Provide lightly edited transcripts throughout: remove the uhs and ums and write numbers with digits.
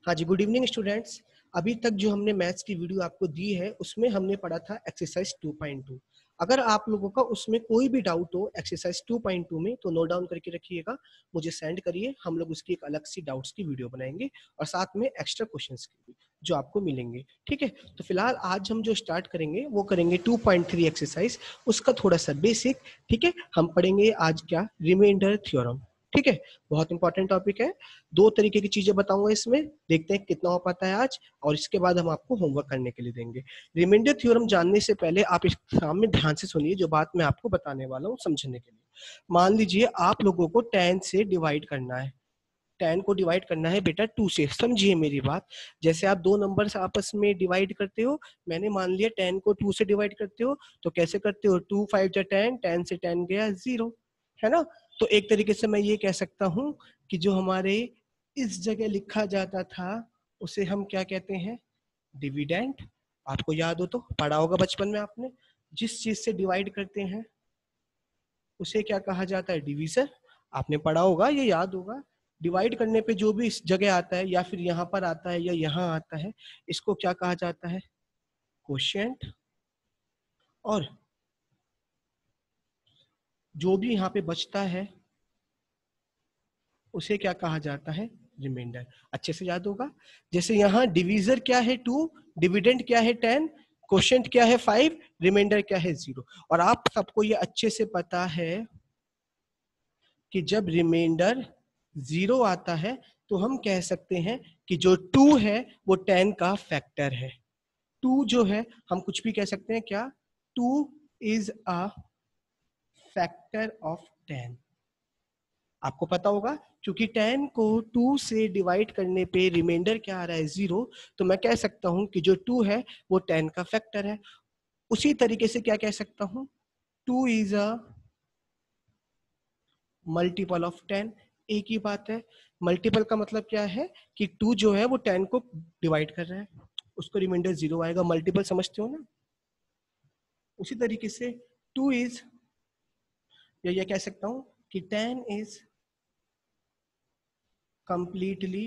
हाँ जी, good evening students. अभी तक जो हमने मैथ्स की वीडियो आपको दी है उसमें हमने पढ़ा था एक्सरसाइज 2.2। अगर आप लोगों का उसमें कोई भी डाउट हो एक्सरसाइज 2.2 में तो नोट डाउन करके रखिएगा, मुझे सेंड करिए। हम लोग उसकी एक अलग सी डाउट्स की वीडियो बनाएंगे और साथ में एक्स्ट्रा क्वेश्चंस की भी जो आपको मिलेंगे। ठीक है, तो फिलहाल आज हम जो स्टार्ट करेंगे वो करेंगे 2.3 एक्सरसाइज, उसका थोड़ा सा बेसिक। ठीक है, हम पढ़ेंगे आज क्या, रिमाइंडर थ्योरम। ठीक है, बहुत इंपॉर्टेंट टॉपिक है। दो तरीके की चीजें बताऊंगा इसमें, देखते हैं कितना हो पाता है आज, और इसके बाद हम आपको होमवर्क करने के लिए देंगे। रिमाइंडर थ्योरम जानने से पहले आप इस सामने ध्यान से सुनिए जो बात मैं आपको बताने वाला हूँ समझने के लिए। मान लीजिए आप लोगों को 10 से डिवाइड करना है। 10 को डिवाइड करना है बेटा 2 से, समझिए मेरी बात। जैसे आप दो नंबर्स आपस में डिवाइड करते हो, मैंने मान लिया 10 को 2 से डिवाइड करते हो, तो कैसे करते हो, 2 5 जा 10, 10 से 10 गया 0, है ना। तो एक तरीके से मैं ये कह सकता हूं कि जो हमारे इस जगह लिखा जाता था उसे हम क्या कहते हैं, डिविडेंड। आपको याद हो तो पढ़ा होगा बचपन में आपने, जिस चीज से डिवाइड करते हैं उसे क्या कहा जाता है, डिवीजन। आपने पढ़ा होगा, ये याद होगा। डिवाइड करने पे जो भी इस जगह आता है या फिर यहाँ पर आता है या यहाँ आता है, इसको क्या कहा जाता है, कोशिएंट। और जो भी यहाँ पे बचता है उसे क्या कहा जाता है, रिमाइंडर। अच्छे से याद होगा। जैसे यहाँ डिवीजर क्या है 2, डिविडेंड क्या है 10, कोशिएंट क्या है 5, रिमाइंडर क्या है 0। और आप सबको ये अच्छे से पता है कि जब रिमाइंडर 0 आता है तो हम कह सकते हैं कि जो 2 है वो 10 का फैक्टर है। 2 जो है हम कुछ भी कह सकते हैं, क्या, 2 इज अ फैक्टर ऑफ 10। आपको पता होगा क्योंकि 10 को 2 से डिवाइड करने पे रिमाइंडर क्या आ रहा है 0, तो मैं कह सकता हूं कि जो 2 है वो 10 का फैक्टर है। उसी तरीके से क्या कह सकता हूं, 2 इज अ मल्टीपल ऑफ 10। एक ही बात है। मल्टीपल का मतलब क्या है कि 2 जो है वो 10 को डिवाइड कर रहा है, उसको रिमाइंडर 0 आएगा। मल्टीपल समझते हो ना। उसी तरीके से 2 इज, या ये कह सकता हूं कि 10 इज कंप्लीटली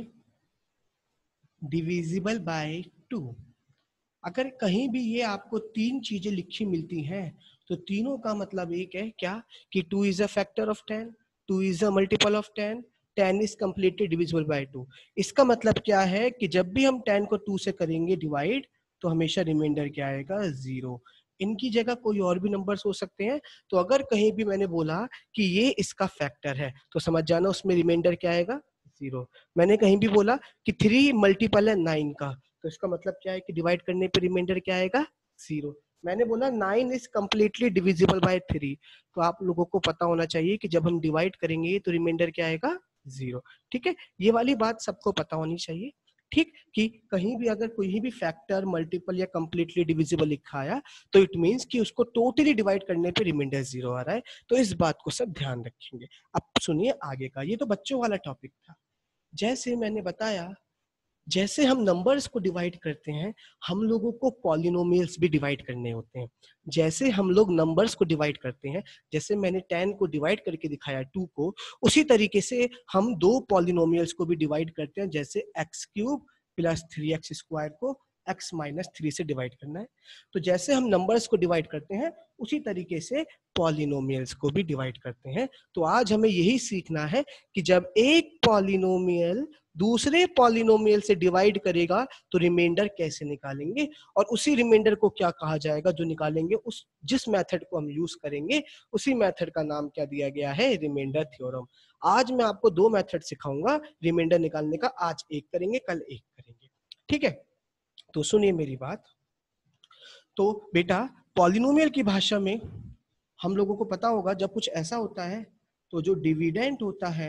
डिविजिबल बाय 2। अगर कहीं भी ये आपको तीन चीजें लिखी मिलती हैं तो तीनों का मतलब एक है क्या, कि 2 is a factor of 10, 2 is a multiple of 10, 10 is completely divisible by 2। इसका मतलब क्या है कि जब भी हम 10 को 2 से करेंगे डिवाइड तो हमेशा रिमाइंडर क्या आएगा, 0। इनकी जगह कोई और भी नंबर्स हो सकते हैं। तो अगर कहीं भी मैंने बोला कि ये इसका फैक्टर है तो समझ जाना उसमें रिमाइंडर क्या आएगा, 0। मैंने कहीं भी बोला कि 3 मल्टीपल है 9 का, तो इसका मतलब क्या है कि डिवाइड करने पे रिमाइंडर क्या आएगा, 0। मैंने बोला 9 इज कंप्लीटली डिविजिबल बाय 3, तो आप लोगों को पता होना चाहिए कि जब हम डिवाइड करेंगे तो रिमाइंडर क्या आएगा, 0। ठीक है, ये वाली बात सबको पता होनी चाहिए। ठीक, कि कहीं भी अगर कोई भी फैक्टर मल्टीपल या कंप्लीटली डिविजिबल लिखा आया तो इट मींस कि उसको टोटली डिवाइड करने पे रिमाइंडर 0 आ रहा है। तो इस बात को सब ध्यान रखेंगे। अब सुनिए आगे का, ये तो बच्चों वाला टॉपिक था। जैसे मैंने बताया, जैसे हम नंबर्स को डिवाइड करते हैं हम लोगों को पॉलिनोमियल्स भी डिवाइड करने होते हैं। जैसे हम लोग नंबर्स को डिवाइड करते हैं, जैसे मैंने 10 को डिवाइड करके दिखाया 2 को, उसी तरीके से हम दो पॉलिनोमियल्स को भी डिवाइड करते हैं। जैसे x cube plus 3x square को x माइनस 3 से डिवाइड करना है। तो जैसे हम नंबर्स को डिवाइड करते हैं उसी तरीके से पॉलिनोमियल्स को भी डिवाइड करते हैं। तो आज हमें यही सीखना है कि जब एक पॉलिनोमियल दूसरे पॉलिनोमियल से डिवाइड करेगा तो रिमाइंडर कैसे निकालेंगे, और उसी रिमाइंडर को क्या कहा जाएगा जो निकालेंगे, उस जिस मेथड को हम यूज करेंगे उसी मेथड का नाम क्या दिया गया है, रिमाइंडर थ्योरम। आज मैं आपको दो मेथड सिखाऊंगा रिमाइंडर निकालने का, आज एक करेंगे कल एक करेंगे। ठीक है, तो सुनिए मेरी बात। तो बेटा पॉलिनोमियल की भाषा में हम लोगों को पता होगा जब कुछ ऐसा होता है तो जो डिविडेंड होता है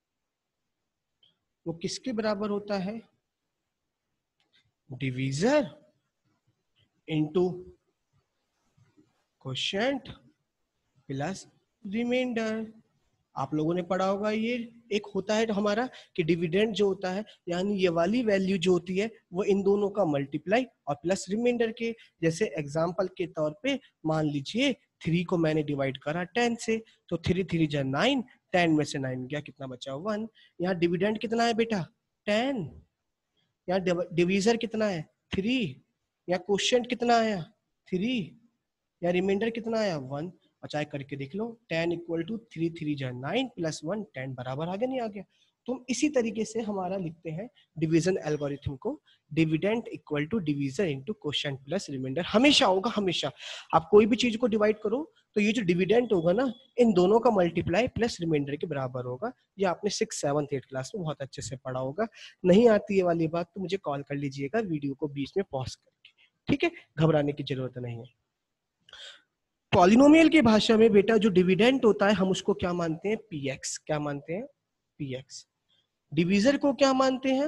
वो किसके बराबर होता है, divisor into quotient plus remainder. आप लोगों ने पढ़ा होगा ये। एक होता है हमारा कि डिविडेंड जो होता है, यानी ये वाली वैल्यू जो होती है वो इन दोनों का मल्टीप्लाई और प्लस रिमाइंडर के। जैसे एग्जांपल के तौर पे मान लीजिए 3 को मैंने डिवाइड करा 10 से, तो 3 3 जा 9, 10 में से 9 गया, कितना बचा 1। यहाँ डिविडेंड कितना है बेटा, 10। यहाँ डिवीजर कितना है 3, या क्वोशिएंट कितना आया 3, या रिमाइंडर कितना आया 1। और चाहे करके देख लो 10 इक्वल टू 3 3 जा 9 प्लस 1 10 बराबर आ गया नहीं आ गया। तो हम इसी तरीके से हमारा लिखते हैं डिवीजन एल्गोरिथम को, dividend equal to divisor into quotient plus remainder. हमेशा होगा, हमेशा आप कोई भी चीज को डिवाइड करो तो ये जो डिविडेंड होगा ना, इन दोनों का मल्टीप्लाई प्लस रिमाइंडर के बराबर होगा। ये आपने 6th 7th 8th क्लास में बहुत अच्छे से पढ़ा होगा। नहीं आती है वाली बात तो मुझे कॉल कर लीजिएगा वीडियो को बीच में पॉज करके, ठीक है, घबराने की जरूरत नहीं है। पॉलिनोमियल की भाषा में बेटा जो डिविडेंड होता है हम उसको क्या मानते हैं px, क्या मानते हैं px। डिवीजर को क्या मानते हैं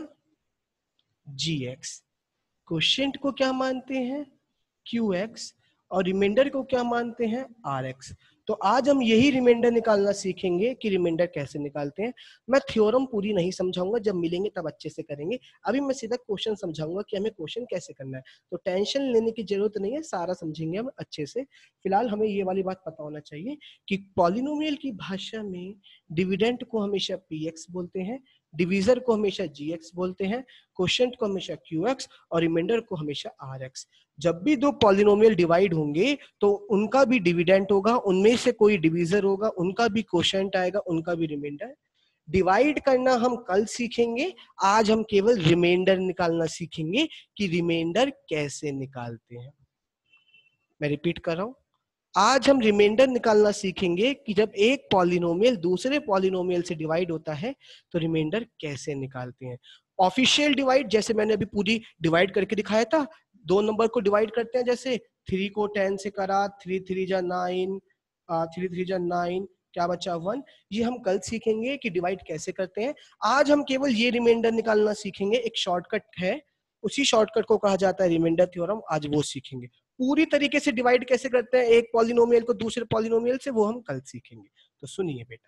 gx, क्वोशिएंट को क्या मानते हैं qx, और रिमाइंडर को क्या मानते हैं rx। तो आज हम यही रिमाइंडर निकालना सीखेंगे कि रिमाइंडर कैसे निकालते हैं। मैं थ्योरम पूरी नहीं समझाऊंगा, जब मिलेंगे तब अच्छे से करेंगे। अभी मैं सीधा क्वेश्चन समझाऊंगा कि हमें क्वेश्चन कैसे करना है, तो टेंशन लेने की जरूरत नहीं है, सारा समझेंगे हम अच्छे से। फिलहाल हमें ये वाली बात पता होना चाहिए कि पॉलिनोमियल की भाषा में डिविडेंड को हमेशा px बोलते हैं, डिवीजर को हमेशा gx बोलते हैं, क्वोशिएंट को हमेशा qx और रिमाइंडर को हमेशा rx। जब भी दो पॉलिनोमियल डिवाइड होंगे तो उनका भी डिविडेंड होगा, उनमें से कोई डिवीजर होगा, उनका भी क्वोशिएंट आएगा, उनका भी रिमाइंडर। डिवाइड करना हम कल सीखेंगे, आज हम केवल रिमाइंडर निकालना सीखेंगे कि रिमाइंडर कैसे निकालते हैं। मैं रिपीट कर रहा हूं, आज हम रिमाइंडर निकालना सीखेंगे कि जब एक पॉलिनोमियल दूसरे पॉलिनोमियल से डिवाइड होता है तो रिमाइंडर कैसे निकालते हैं। ऑफिशियल डिवाइड जैसे मैंने अभी पूरी डिवाइड करके दिखाया था, दो नंबर को डिवाइड करते हैं, जैसे 3 को 10 से करा, 3 3 जा 9, 3 3 जा 9, क्या बचा 1। ये हम कल सीखेंगे कि डिवाइड कैसे करते हैं। आज हम केवल ये रिमाइंडर निकालना सीखेंगे, एक शॉर्टकट है, उसी शॉर्टकट को कहा जाता है रिमाइंडर थ्योरम, आज वो सीखेंगे। पूरी तरीके से डिवाइड कैसे करते हैं एक पॉलिनोमियल को दूसरे पॉलिनोमियल से, वो हम कल सीखेंगे। तो सुनिए बेटा,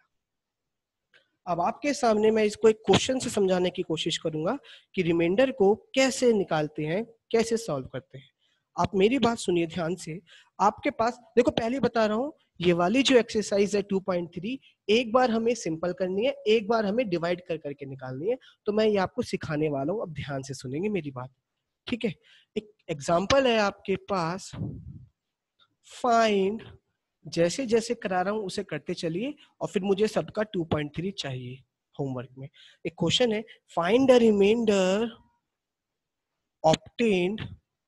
अब आपके सामने मैं इसको एक क्वेश्चन से समझाने की कोशिश करूंगा कि रिमाइंडर को कैसे निकालते हैं, कैसे सॉल्व करते हैं। आप मेरी बात सुनिए ध्यान से। आपके पास देखो, पहले बता रहा हूं, ये वाली जो एक्सरसाइज है 2.3, एक बार हमें सिंपल करनी है, एक बार हमें डिवाइड कर करके निकालनी है। तो मैं ये आपको सिखाने वाला हूं, अब ध्यान से सुनेंगे मेरी बात, ठीक है। एक एग्जाम्पल है आपके पास, फाइंड, जैसे जैसे करा रहा हूं उसे करते चलिए, और फिर मुझे सबका 2.3 चाहिए होमवर्क में। एक क्वेश्चन है, find the remainder obtained,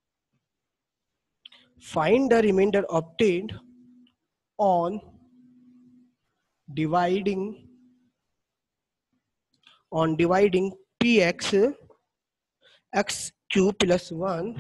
find the remainder obtained on dividing px x cube plus 1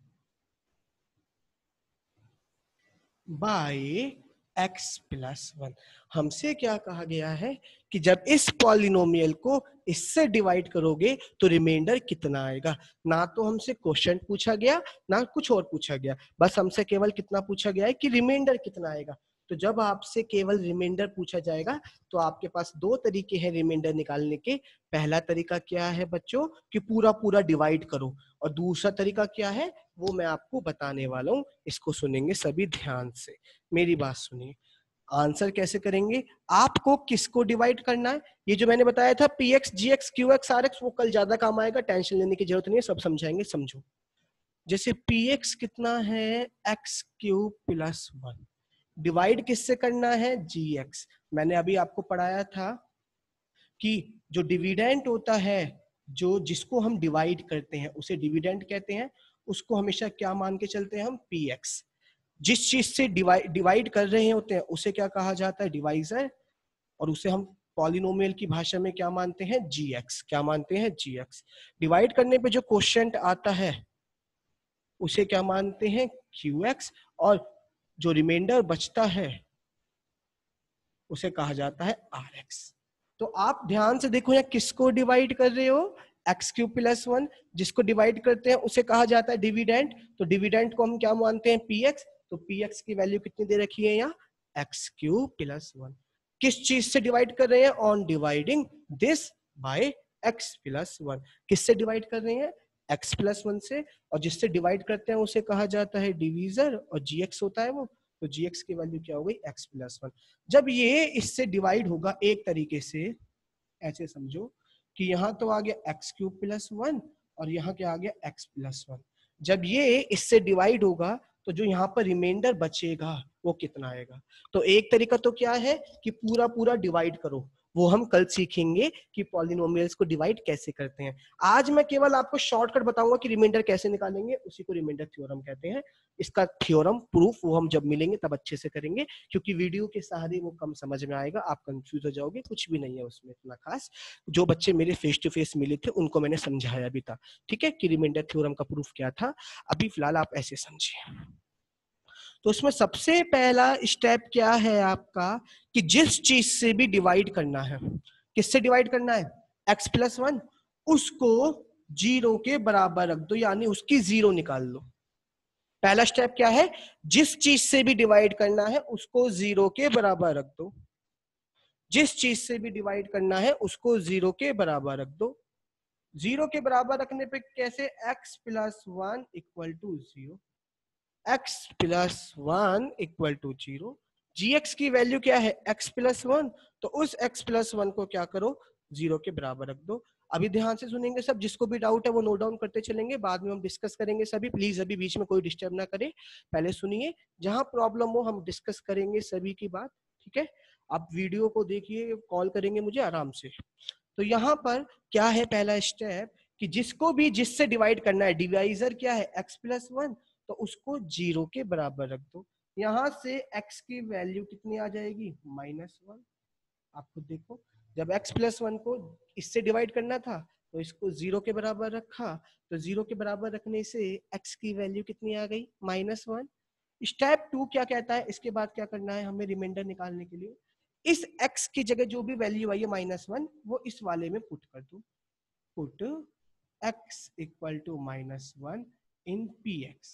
by x plus 1। हमसे क्या कहा गया है कि जब इस पॉलिनोमियल को इससे डिवाइड करोगे तो रिमाइंडर कितना आएगा। ना तो हमसे क्वेश्चन पूछा गया, ना कुछ और पूछा गया, बस हमसे केवल कितना पूछा गया है कि रिमाइंडर कितना आएगा। तो जब आपसे केवल रिमाइंडर पूछा जाएगा तो आपके पास दो तरीके हैं रिमाइंडर निकालने के। पहला तरीका क्या है बच्चों कि पूरा पूरा डिवाइड करो, और दूसरा तरीका क्या है वो मैं आपको बताने वाला हूं, इसको सुनेंगे सभी ध्यान से, मेरी बात सुनिए। आंसर कैसे करेंगे, आपको किसको डिवाइड करना है, ये जो मैंने बताया था px gx qx rx, वो कल ज्यादा काम आएगा, टेंशन लेने की जरूरत नहीं है, सब समझाएंगे, समझो। जैसे px कितना है x क्यूब प्लस 1, डिवाइड किससे करना है gx। मैंने अभी आपको पढ़ाया था कि जो डिविडेंड होता है, जो जिसको हम डिवाइड करते हैं उसे डिविडेंड कहते हैं, उसको हमेशा क्या मान के चलते हैं हम px। जिस चीज से डिवाइड कर रहे होते हैं उसे क्या कहा जाता है डिवाइजर, और उसे हम पॉलिनोमियल की भाषा में क्या मानते हैं gx, क्या मानते हैं gx। डिवाइड करने पे जो क्वोशिएंट आता है उसे क्या मानते हैं qx, और जो रिमाइंडर बचता है उसे कहा जाता है rx। तो आप ध्यान से देखो, यहाँ किसको डिवाइड कर रहे हो, एक्स क्यूब प्लस 1, जिसको डिवाइड करते हैं उसे कहा जाता है डिविडेंड। तो डिविडेंड को हम क्या मानते हैं px, तो px की वैल्यू कितनी दे रखी है यहाँ एक्स क्यूब प्लस 1। किस चीज से डिवाइड कर रहे हैं, on dividing this by x plus 1। किससे डिवाइड कर रहे हैं एक्स प्लस 1 से, और जिससे डिवाइड करते हैं उसे कहा जाता है डिवीजर, और gx होता है वो, तो gx की वैल्यू क्या हो गई x प्लस 1। जब ये इससे डिवाइड होगा एक तरीके से, ऐसे समझो कि यहां तो आ गया x क्यूब प्लस 1, और यहाँ क्या आ गया x+1। जब ये इससे डिवाइड होगा तो जो यहाँ पर रिमाइंडर बचेगा वो कितना आएगा। तो एक तरीका तो क्या है कि पूरा पूरा डिवाइड करो, वो हम कल सीखेंगे कि पॉलिनोमियल्स को डिवाइड कैसे करते हैं। आज मैं केवल आपको शॉर्टकट बताऊंगा कि रिमाइंडर कैसे निकालेंगे, उसी को रिमाइंडर थ्योरम कहते हैं। इसका थ्योरम प्रूफ वो हम जब मिलेंगे तब अच्छे से करेंगे, क्योंकि वीडियो के सहारे वो कम समझ में आएगा, आप कंफ्यूज हो जाओगे, कुछ भी नहीं है उसमें इतना खास। जो बच्चे मेरे फेस टू फेस मिले थे उनको मैंने समझाया भी था, ठीक है, कि रिमाइंडर थ्योरम का प्रूफ क्या था। अभी फिलहाल आप ऐसे समझिए। तो उसमें सबसे पहला स्टेप क्या है आपका कि जिस चीज से भी डिवाइड करना है, किससे डिवाइड करना है, x+1, उसको 0 के बराबर रख दो, यानी उसकी 0 निकाल लो। पहला स्टेप क्या है, जिस चीज से भी डिवाइड करना है उसको 0 के बराबर रख दो। जिस चीज से भी डिवाइड करना है उसको 0 के बराबर रख दो। 0 के बराबर रखने पे कैसे, x+1 equal to 0, x+1 equal to 0। gx की वैल्यू क्या है, x+1, तो उस x+1 को क्या करो, 0 के बराबर रख दो। अभी ध्यान से सुनेंगे सब, जिसको भी डाउट है वो नोट डाउन करते चलेंगे, बाद में हम डिस्कस करेंगे सभी। प्लीज अभी बीच में कोई डिस्टर्ब ना करे, पहले सुनिए, जहां प्रॉब्लम हो हम डिस्कस करेंगे सभी की बात, ठीक है। आप वीडियो को देखिए, कॉल करेंगे मुझे आराम से। तो यहाँ पर क्या है पहला स्टेप कि जिसको भी जिससे डिवाइड करना है, डिवाइजर क्या है x+1, तो उसको 0 के बराबर रख दो। यहां से x की वैल्यू कितनी आ जाएगी, -1। आप खुद देखो, जब x+1 को इससे डिवाइड करना था तो इसको 0 के बराबर रखा, तो 0 के बराबर रखने से x की वैल्यू कितनी आ गई, -1। स्टेप 2 क्या कहता है, इसके बाद क्या करना है हमें रिमाइंडर निकालने के लिए, इस x की जगह जो भी वैल्यू आई है -1, वो इस वाले में पुट कर दो। Put x equal to -1 in px।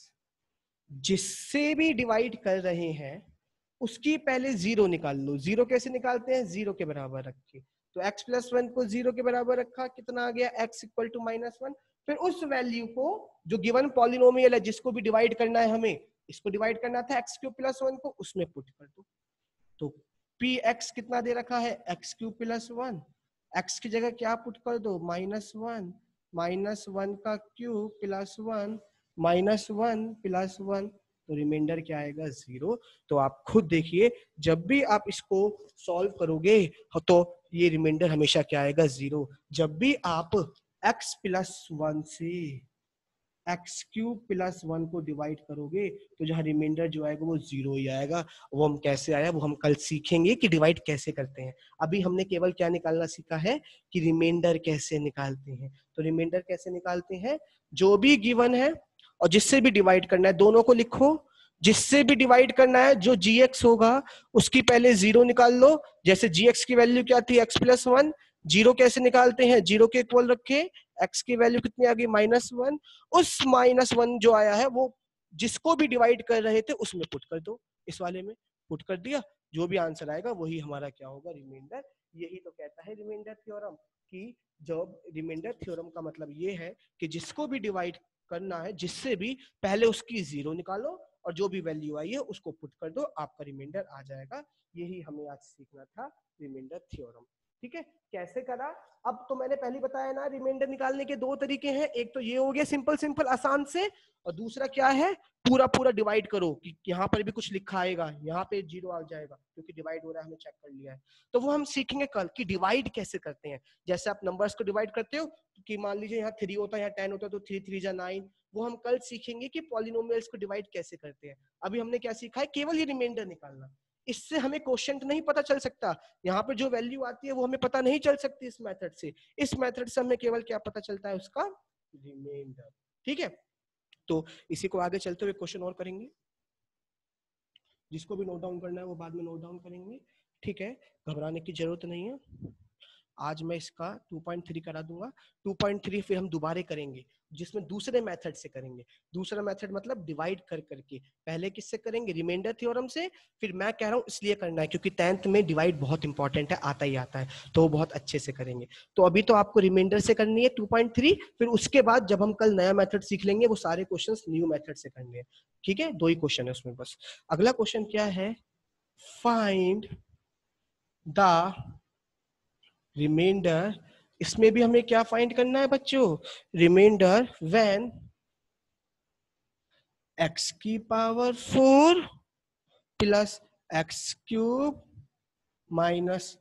जिससे भी डिवाइड कर रहे हैं उसकी पहले 0 निकाल लो। 0 कैसे निकालते हैं, 0 के बराबर रख के। तो x+1 को 0 के बराबर रखा, कितना आ गया, x इक्वल टू -1। फिर उस वैल्यू को, जो गिवन पॉलिनोमियल है जिसको भी डिवाइड करना है हमें, इसको डिवाइड करना था x³ + 1 को, उसमें पुट कर दो। तो px कितना दे रखा है, x³ + 1, x की जगह क्या पुट कर दो, -1, -1 का क्यूब +1, -1 + 1, तो रिमाइंडर क्या आएगा, 0। तो आप खुद देखिए, जब भी आप इसको सॉल्व करोगे तो ये रिमाइंडर हमेशा क्या आएगा, 0। जब भी आप x+1 से x³ + 1 को डिवाइड करोगे तो जहां रिमाइंडर जो आएगा वो 0 ही आएगा। वो हम कैसे आया वो हम कल सीखेंगे कि डिवाइड कैसे करते हैं। अभी हमने केवल क्या निकालना सीखा है कि रिमाइंडर कैसे निकालते हैं। तो रिमाइंडर कैसे निकालते हैं, जो भी गिवन है और जिससे भी डिवाइड करना है दोनों को लिखो। जिससे भी डिवाइड करना है जो gx होगा उसकी पहले 0 निकाल लो। जैसे gx की वैल्यू क्या थी, x+1, 0 कैसे निकालते हैं, 0 के इक्वल रखे, x की वैल्यू कितनी आ गई, -1। उस -1 जो आया है वो जिसको भी डिवाइड कर रहे थे उसमें पुट कर दो, इस वाले में पुट कर दिया, जो भी आंसर आएगा वही हमारा क्या होगा, रिमाइंडर। यही तो कहता है रिमाइंडर थ्योरम, कि जब रिमाइंडर थ्योरम का मतलब ये है कि जिसको भी डिवाइड करना है, जिससे भी, पहले उसकी 0 निकालो और जो भी वैल्यू आई है उसको पुट कर दो, आपका रिमाइंडर आ जाएगा। यही हमें आज सीखना था, रिमाइंडर थ्योरम। ठीक है, कैसे करा, अब तो मैंने पहले बताया ना, रिमाइंडर निकालने के दो तरीके हैं। एक तो ये हो गया सिंपल सिंपल आसान से, और दूसरा क्या है, पूरा पूरा डिवाइड करो कि यहाँ पर भी कुछ लिखा आएगा, यहाँ पे 0 आ जाएगा क्योंकि डिवाइड हो रहा है, हमने चेक कर लिया है। तो वो हम सीखेंगे कल कि डिवाइड कैसे करते हैं। जैसे आप नंबर्स को डिवाइड करते हो कि मान लीजिए यहाँ 3 होता है, यहाँ 10 होता है, तो 3 3 जा 9। वो हम कल सीखेंगे कि पॉलिनोमियल्स को डिवाइड कैसे करते हैं। अभी हमने क्या सीखा है, केवल ये रिमाइंडर निकालना। इससे हमें क्वेश्चन नहीं पता चल सकता, यहाँ पे जो वैल्यू आती है वो हमें पता नहीं चल सकती इस मेथड से। इस मेथड से हमें केवल क्या पता चलता है, उसका रिमाइंडर। ठीक है, तो इसी को आगे चलते हुए क्वेश्चन और करेंगे, जिसको भी नोट डाउन करना है वो बाद में नोट डाउन करेंगे। ठीक है, घबराने की जरूरत नहीं है। आज मैं इसका 2.3 करा दूंगा। 2.3 फिर हम दोबारा करेंगे, जिसमें दूसरे मेथड से करेंगे। दूसरा मेथड मतलब डिवाइड कर करके। पहले किससे करेंगे, रिमाइंडर थ्योरम से। फिर मैं कह रहा हूं इसलिए करना है क्योंकि 10th में डिवाइड बहुत इंपॉर्टेंट है, आता ही आता है, तो वो बहुत अच्छे से करेंगे। तो अभी तो आपको रिमाइंडर से करनी है 2.3, फिर उसके बाद जब हम कल नया मेथड सीख लेंगे वो सारे क्वेश्चन न्यू मेथड से करने हैं। ठीक है, 2 ही क्वेश्चन है उसमें बस। अगला क्वेश्चन क्या है, फाइंड द रिमाइंडर इसमें भी हमें क्या फाइंड करना है बच्चों, रिमाइंडर व्हेन x की power 4 plus x cube minus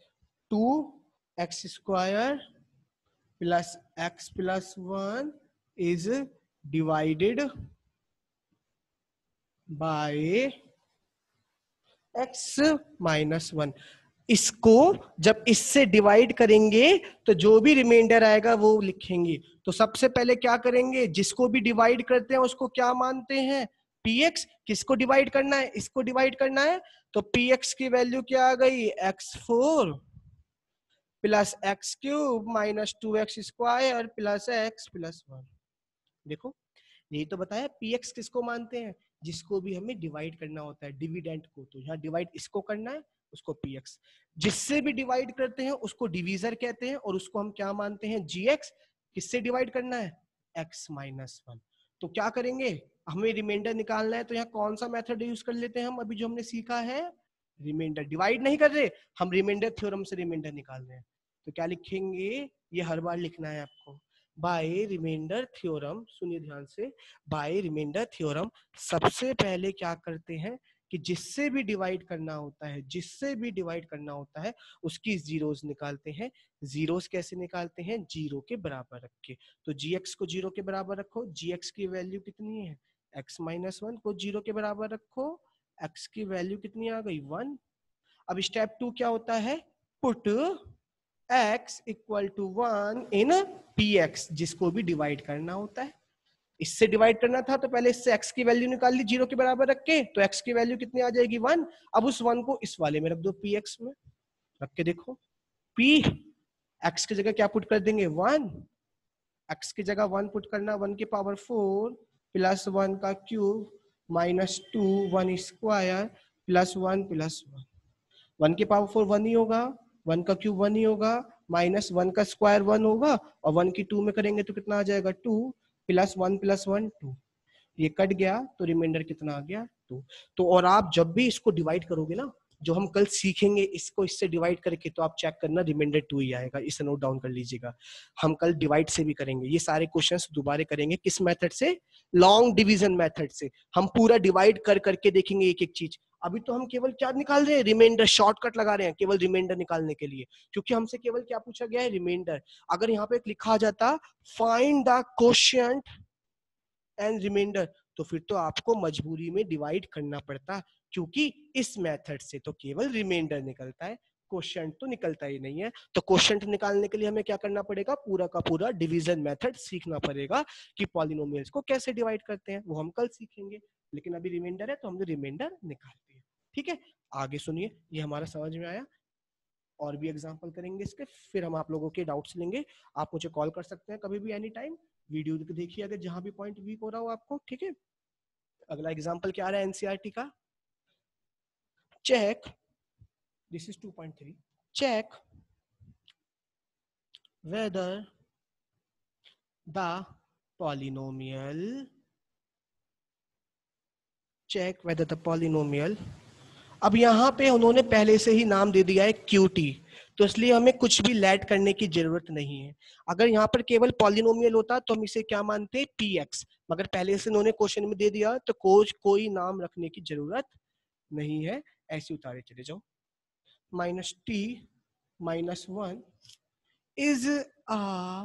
2x² plus x plus 1 is divided by x minus 1। इसको जब इससे डिवाइड करेंगे तो जो भी रिमाइंडर आएगा वो लिखेंगे। तो सबसे पहले क्या करेंगे, जिसको भी डिवाइड करते हैं उसको क्या मानते हैं, px। किसको डिवाइड करना है, इसको डिवाइड करना है, तो px की वैल्यू क्या आ गई, x4 plus x cube minus 2x² plus x plus 1। देखो यही तो बताया, px किसको मानते हैं, जिसको भी हमें डिवाइड करना होता है, डिविडेंड को। तो यहाँ डिवाइड इसको करना है, उसको px। जिससे भी डिवाइड करते हैं उसको डिवीजर कहते हैं, और उसको हम क्या मानते हैं, gx। किससे डिवाइड करना है, x माइनस 1। तो क्या करेंगे, हमें रिमाइंडर निकालना है, तो यहाँ कौन सा मेथड यूज कर लेते हैं हम, अभी जो हमने सीखा है रिमाइंडर। डिवाइड नहीं कर रहे हम, रिमाइंडर थ्योरम से रिमाइंडर निकाल रहे हैं। तो क्या लिखेंगे, ये हर बार लिखना है आपको, बाय रिमाइंडर थ्योरम। सुनिए ध्यान से, बाय रिमाइंडर थ्योरम सबसे पहले क्या करते हैं कि जिससे भी डिवाइड करना होता है, जिससे भी डिवाइड करना होता है उसकी जीरोस निकालते हैं। जीरोस कैसे निकालते हैं, जीरो के बराबर रख के। तो gx को जीरो के बराबर रखो, gx की वैल्यू कितनी है, x माइनस 1 को जीरो के बराबर रखो, x की वैल्यू कितनी आ गई, 1। अब स्टेप 2 क्या होता है, put x equal to 1 in px, जिसको भी डिवाइड करना होता है। इससे डिवाइड करना था तो पहले इससे x की वैल्यू निकाल ली जीरो के बराबर रख के, तो x की वैल्यू कितनी आ जाएगी, 1। अब उस 1 को इस वाले में रख दो, px में रख के देखो, p x की जगह क्या पुट कर देंगे, 1। x की जगह 1 पुट करना, 1 की पावर 4 प्लस 1 का क्यूब माइनस 2 1² प्लस 1 प्लस 1। 1 की पावर 4 1 ही होगा, 1 का क्यूब 1 ही होगा, माइनस 1 का स्क्वायर 1 होगा, और 1 की 2 में करेंगे तो कितना आ जाएगा, 2 प्लस 1 प्लस 1 2। ये कट गया तो रिमाइंडर कितना आ गया, 2। तो और आप जब भी इसको डिवाइड करोगे ना, जो हम कल सीखेंगे इसको इससे डिवाइड करके, तो आप चेक करना रिमाइंडर 2 ही आएगा। इसे नोट डाउन कर लीजिएगा, हम कल डिवाइड से भी करेंगे, ये सारे क्वेश्चंस दोबारा करेंगे। किस मेथड से, लॉन्ग डिवीजन मेथड से। हम पूरा डिवाइड कर करके देखेंगे एक एक चीज। अभी तो हम केवल क्या निकाल रहे हैं, रिमाइंडर, शॉर्टकट लगा रहे हैं केवल रिमाइंडर निकालने के लिए, क्योंकि हमसे केवल क्या पूछा गया है, रिमाइंडर। अगर यहाँ पे लिखा जाता find the quotient and remainder, तो फिर तो आपको मजबूरी में डिवाइड करना पड़ता, क्योंकि इस मेथड से तो केवल रिमाइंडर निकलता है, क्वोशिएंट तो निकलता ही नहीं है। तो क्वोशिएंट निकालने के लिए हमें क्या करना पड़ेगा, पूरा का पूरा डिवीजन मेथड सीखना पड़ेगा कि पॉलिनोमियल्स को कैसे डिवाइड करते हैं, वो हम कल सीखेंगे। लेकिन अभी रिमाइंडर है तो हमने रिमाइंडर निकालते हैं, ठीक है। आगे सुनिए, ये हमारा समझ में आया, और भी एग्जांपल करेंगे इसके, फिर हम आप लोगों के डाउट्स लेंगे। आप मुझे कॉल कर सकते हैं कभी भी, एनी टाइम। वीडियो देखिए अगर जहां भी पॉइंट वीक हो रहा हो आपको, ठीक है। अगला एग्जांपल क्या आ रहा है एनसीईआरटी का, check, this is 2.3, check whether the polynomial, check whether the polynomial. अब यहाँ पे उन्होंने पहले से ही नाम दे दिया है QT, तो इसलिए हमें कुछ भी लैड करने की जरूरत नहीं है। अगर यहाँ पर केवल पॉलिनोमियल होता तो हम इसे क्या मानते, PX, मगर पहले से उन्होंने क्वेश्चन में दे दिया तो कोई नाम रखने की जरूरत नहीं है, ऐसे उतारे चले जाओ। -t -1 is a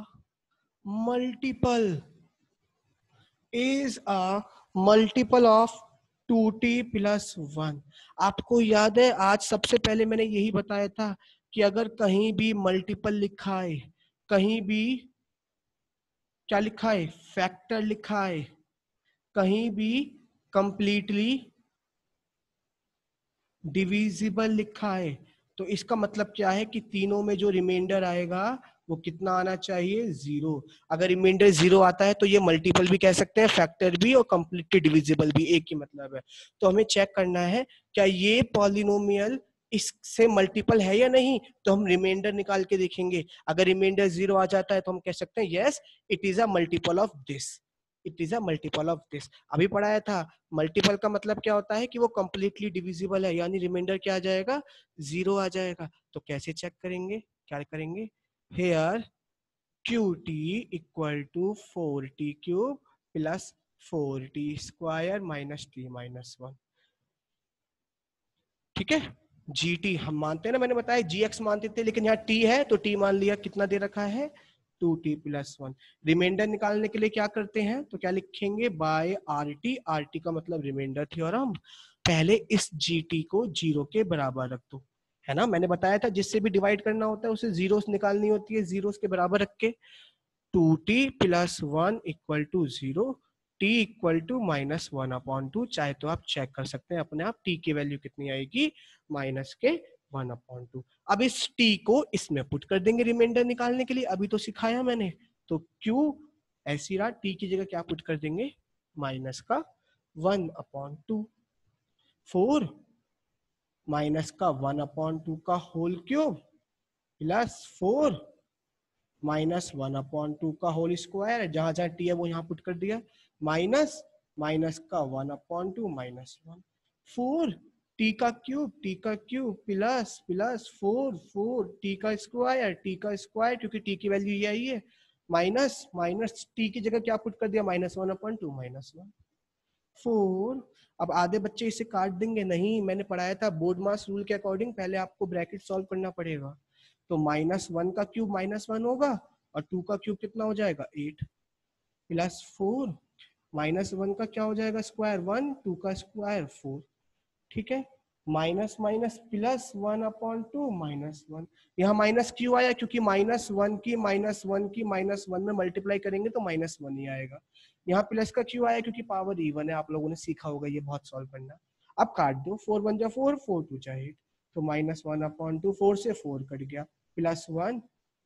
multiple of 2t plus 1। आपको याद है आज सबसे पहले मैंने यही बताया था कि अगर कहीं भी मल्टीपल लिखा है, कहीं भी क्या लिखा है, फैक्टर लिखा है, कहीं भी कंप्लीटली डिविजिबल लिखा है, तो इसका मतलब क्या है कि तीनों में जो रिमाइंडर आएगा वो कितना आना चाहिए, 0। अगर रिमाइंडर 0 आता है तो ये मल्टीपल भी कह सकते हैं, फैक्टर भी, और कंप्लीटली डिविजिबल भी, एक ही मतलब है। तो हमें चेक करना है क्या ये पॉलिनोमियल इससे मल्टीपल है या नहीं, तो हम रिमाइंडर निकाल के देखेंगे। अगर रिमाइंडर 0 आ जाता है तो हम कह सकते हैं yes it is a multiple of this, it is a multiple of this. अभी पढ़ाया था मल्टीपल का मतलब क्या होता है कि वो कंप्लीटली डिविजिबल है, यानी रिमाइंडर क्या आ जाएगा, 0 आ जाएगा। तो कैसे चेक करेंगे, क्या करेंगे, here q t equal to 4t cube plus 4t square minus t minus 1। ठीक है, जी टी हम मानते हैं ना, मैंने बताया जी एक्स मानते थे, लेकिन यहाँ टी है तो टी मान लिया, कितना दे रखा है 2t प्लस 1। रिमाइंडर निकालने के लिए क्या करते हैं, तो क्या लिखेंगे by r t, r t का मतलब रिमाइंडर थ्योरम। पहले इस जी टी को 0 के बराबर रख दो, है ना, मैंने बताया था जिससे भी डिवाइड करना होता है उसे जीरोस निकालनी होती है, जीरोस के बराबर रख के 2t plus 1 equal to 0, t equal to minus 1/2। चाहे तो आप चेक कर सकते हैं अपने आप, t की वैल्यू कितनी आएगी, माइनस के 1/2। अब इस t को इसमें पुट कर देंगे रिमाइंडर निकालने के लिए, अभी तो सिखाया मैंने। तो q ऐसी रहा, t की जगह क्या पुट कर देंगे, माइनस का 1/2, 4 माइनस का 1/2 का होल क्यूब प्लस 4 माइनस 1/2 का होल स्क्वायर, जहां जहां टी है वो यहाँ पुट कर दिया, माइनस माइनस का 1/2 माइनस 1, 4 टी का क्यूब प्लस प्लस 4 टी का स्क्वायर क्योंकि टी की वैल्यू ये आई है, माइनस माइनस टी की जगह क्या पुट कर दिया, माइनस 1/2 माइनस 1, 4। अब आधे बच्चे इसे काट देंगे, नहीं, मैंने पढ़ाया था बोर्ड मास रूल के अकॉर्डिंग पहले आपको ब्रैकेट सॉल्व करना पड़ेगा। तो -1 का क्यूब -1 होगा और 2 का क्यूब कितना हो जाएगा 8 प्लस 4 -1 का क्या हो जाएगा स्क्वायर 1, 2 का स्क्वायर 4। ठीक है, माइनस माइनस प्लस 1/2 माइनस 1। यहाँ माइनस क्यों आया, क्योंकि -1 की -1 में मल्टीप्लाई करेंगे तो -1 ही आएगा। यहाँ प्लस का क्यों आया, क्योंकि पावर इवन है, आप लोगों ने सीखा होगा ये बहुत सॉल्व करना। अब काट दो, 4 1 जा 4, 4 2 जा 8, तो -1/2, 4 से 4 कट गया, plus 1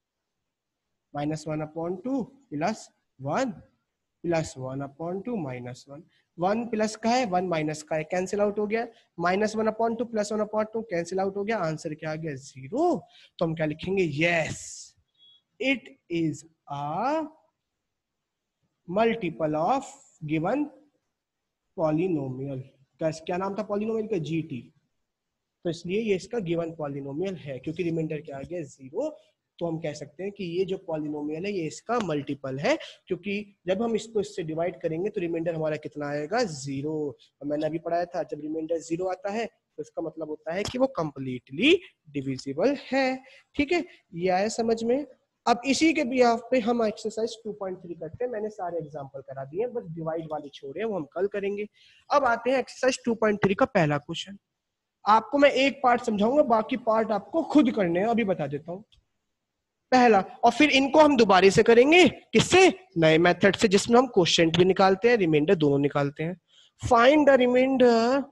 -1/2 plus 1 plus 1/2 minus 1, 1 plus का है 1 माइनस का है, कैंसिल आउट हो गया, -1/2 प्लस 1/2 कैंसिल आउट हो गया, आंसर क्या आ गया 0। तो हम क्या लिखेंगे, yes it is a multiple of given polynomial. क्या नाम था पॉलिनोमियल का, जीटी, तो इसलिए ये इसका गिवन पॉलिनोमियल है, क्योंकि रिमाइंडर क्या आ गया 0। तो हम कह सकते हैं कि ये जो पॉलिनोमियल है ये इसका मल्टीपल है, क्योंकि जब हम इसको इससे डिवाइड करेंगे तो रिमाइंडर हमारा कितना आएगा 0। और मैंने अभी पढ़ाया था जब रिमाइंडर 0 आता है तो इसका मतलब होता है कि वो कंप्लीटली डिविजिबल है। ठीक है, ये आया समझ में। अब इसी के बिहाफ पे हम एक्सरसाइज 2.3 करते हैं, मैंने सारे एग्जांपल करा दिए, बस डिवाइड वाले छोड़े वो हम कल करेंगे। अब आते हैं एक्सरसाइज 2.3 का पहला क्वेश्चन। आपको मैं एक पार्ट समझाऊंगा, बाकी पार्ट आपको खुद करने हैं, अभी बता देता हूं। पहला, और फिर इनको हम दोबारा से करेंगे, किससे, नए मेथड से, जिसमें हम क्वोशिएंट भी निकालते हैं रिमाइंडर दोनों निकालते हैं। फाइंड द रिमाइंडर,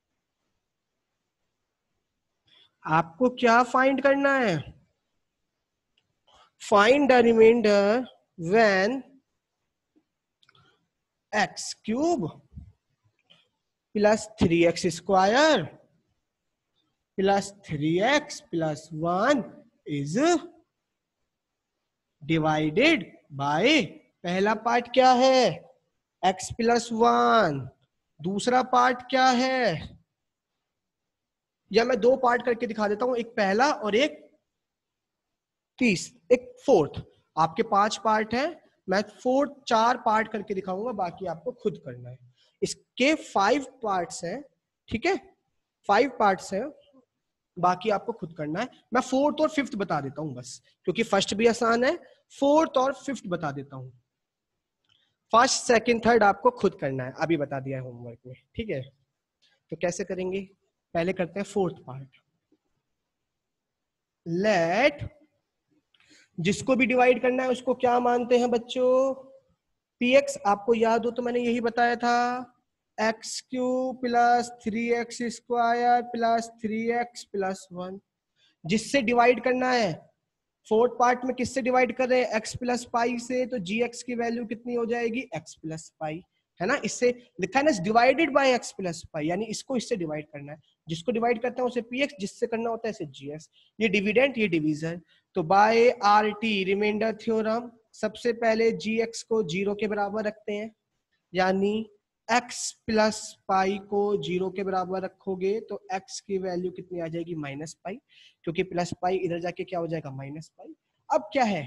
आपको क्या फाइंड करना है, find the remainder when x cube plus 3x square plus 3x plus 1 is divided by, पहला पार्ट क्या है x प्लस 1, दूसरा पार्ट क्या है, या मैं दो पार्ट करके दिखा देता हूं, एक पहला और एक एक फोर्थ। आपके 5 पार्ट है, मैं फोर्थ 4 पार्ट करके दिखाऊंगा, बाकी आपको खुद करना है। इसके 5 पार्ट्स हैं, ठीक है, 5 पार्ट्स हैं, बाकी आपको खुद करना है। मैं फोर्थ और फिफ्थ बता देता हूं बस, क्योंकि फर्स्ट भी आसान है, फोर्थ और फिफ्थ बता देता हूं। फर्स्ट सेकंड थर्ड आपको खुद करना है, अभी बता दिया है होमवर्क में। ठीक है, तो कैसे करेंगे, पहले करते हैं फोर्थ पार्ट। लेट, जिसको भी डिवाइड करना है उसको क्या मानते हैं बच्चों, px, आपको याद हो तो मैंने यही बताया था, x cube plus 3x square plus 3x plus 1। जिससे डिवाइड करना है, फोर्थ पार्ट में किससे डिवाइड कर रहे हैं, x प्लस पाई से, तो gx की वैल्यू कितनी हो जाएगी, x प्लस पाई, है ना, इससे लिखा है ना divided by x plus pi, यानी इसको इससे डिवाइड करना है, जिसको डिवाइड करते हैं उसे px, जिससे करना होता है इसे gx, ये डिविडेंट ये डिवीजन। तो बाय RT रिमाइंडर थ्योरम, सबसे पहले gx को 0 के बराबर रखते हैं, यानी x प्लस पाई को 0 के बराबर रखोगे तो x की वैल्यू कितनी आ जाएगी, माइनस पाई, क्योंकि प्लस पाई इधर जाके क्या हो जाएगा, माइनस पाई। अब क्या है,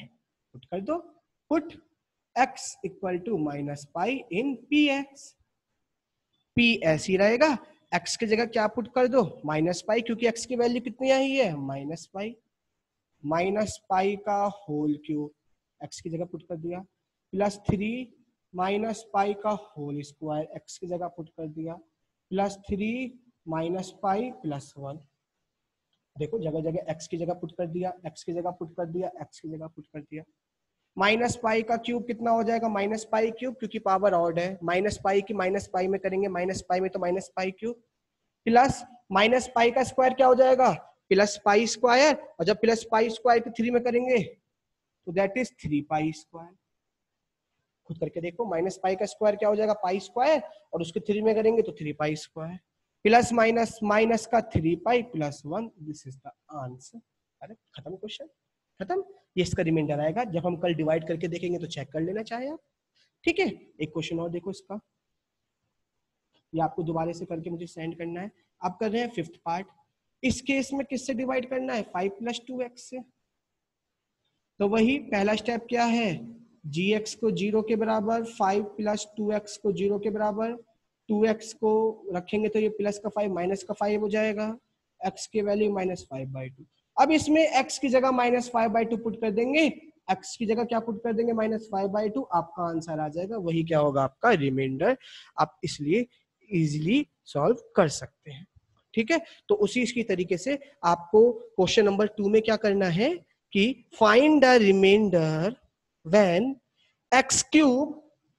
पुट कर दो, put x equal to minus pi in p x, p ऐसी रहेगा, x की जगह क्या पुट कर दो, माइनस पाई, क्योंकि x की वैल्यू कितनी आई है, माइनस पाई, माइनस पाई का होल क्यूब x की जगह पुट कर दिया, प्लस 3 माइनस पाई का होल स्क्वायर x की जगह पुट कर दिया, प्लस 3 माइनस पाई प्लस 1। देखो जगह जगह x की जगह पुट कर दिया, x की जगह पुट कर दिया, x की जगह पुट कर दिया। माइनस पाई का क्यूब कितना हो जाएगा, माइनस पाई क्यूब, क्योंकि पावर ऑड है, माइनस पाई की माइनस पाई में करेंगे, माइनस पाई में तो minus pi cube, plus minus pi का स्क्वायर क्या हो जाएगा, प्लस पाई स्क्वायर, और जब प्लस पाई स्क्वायर को 3 में करेंगे तो दैट इज 3 पाई स्क्वायर। खुद करके देखो, माइनस पाई का स्क्वायर क्या हो जाएगा, पाई स्क्वायर, और उसके 3 में करेंगे तो 3 pi square, plus minus minus का 3 pi plus 1, this is the answer. अरे खत्म क्वेश्चन, खत्म। ये इसका रिमाइंडर आएगा, जब हम कल डिवाइड करके देखेंगे तो चेक कर लेना चाहे आप, ठीक है। एक क्वेश्चन और देखो इसका, ये आपको दोबारा से करके मुझे सेंड करना है। आप कर रहे हैं 5th पार्ट। इस केस में किससे डिवाइड करना है, 5 + 2x से। तो वही पहला स्टेप क्या है, gx को 0 के बराबर, 5 + 2x को 0 के बराबर, 2x को रखेंगे तो ये प्लस का 5 माइनस का 5 हो जाएगा, x की वैल्यू -5/2। अब इसमें x की जगह -5/2 पुट कर देंगे, x की जगह क्या पुट कर देंगे, -5/2, आपका आंसर आ जाएगा, वही क्या होगा, आपका रिमाइंडर। आप इसलिए इजीली सॉल्व कर सकते हैं, ठीक है। तो उसी इसकी तरीके से आपको क्वेश्चन नंबर 2 में क्या करना है कि find the remainder when x³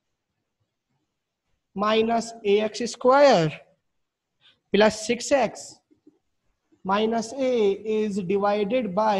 - ax² + 6x - a is divided by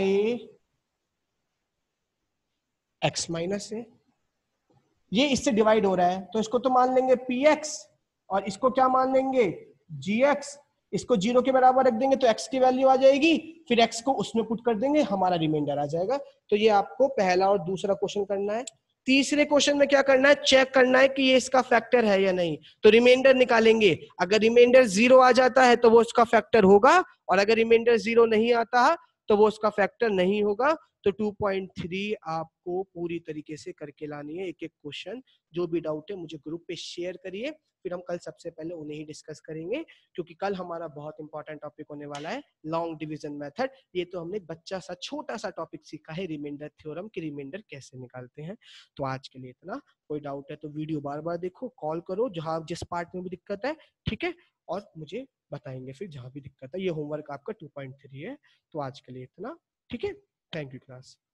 x - a। ये इससे डिवाइड हो रहा है तो इसको तो मान लेंगे px, और इसको क्या मान लेंगे, gx। इसको 0 के बराबर रख देंगे तो x की वैल्यू आ जाएगी, फिर x को उसमें पुट कर देंगे, हमारा रिमाइंडर आ जाएगा। तो ये आपको पहला और दूसरा क्वेश्चन करना है। तीसरे क्वेश्चन में क्या करना है, चेक करना है कि ये इसका फैक्टर है या नहीं। तो रिमाइंडर निकालेंगे, अगर रिमाइंडर 0 आ जाता है तो वो उसका फैक्टर होगा, और अगर रिमाइंडर 0 नहीं आता तो वो उसका फैक्टर नहीं होगा। तो 2.3 आपको पूरी तरीके से करके लानी है, एक एक क्वेश्चन। जो भी डाउट है मुझे ग्रुप पे शेयर करिए, फिर हम कल सबसे पहले उन्हें ही डिस्कस करेंगे, क्योंकि कल हमारा बहुत इंपॉर्टेंट टॉपिक होने वाला है लॉन्ग डिवीजन मेथड। ये तो हमने बच्चा सा छोटा सा टॉपिक सीखा है, रिमाइंडर थ्योरम की रिमाइंडर कैसे निकालते हैं। तो आज के लिए इतना। कोई डाउट है तो वीडियो बार बार देखो, कॉल करो जहां जिस पार्ट में भी दिक्कत है, ठीक है, और मुझे बताएंगे फिर जहां भी दिक्कत है। ये होमवर्क आपका 2.3 है। तो आज के लिए इतना, ठीक है। Thank you class.